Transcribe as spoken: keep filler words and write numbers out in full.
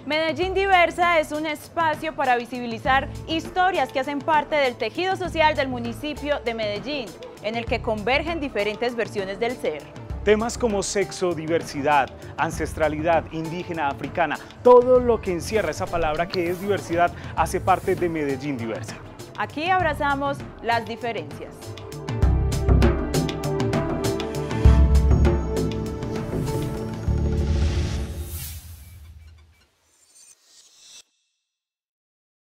Medellín Diversa es un espacio para visibilizar historias que hacen parte del tejido social del municipio de Medellín, en el que convergen diferentes versiones del ser. Temas como sexo, diversidad, ancestralidad, indígena, africana, todo lo que encierra esa palabra que es diversidad hace parte de Medellín Diversa. Aquí abrazamos las diferencias.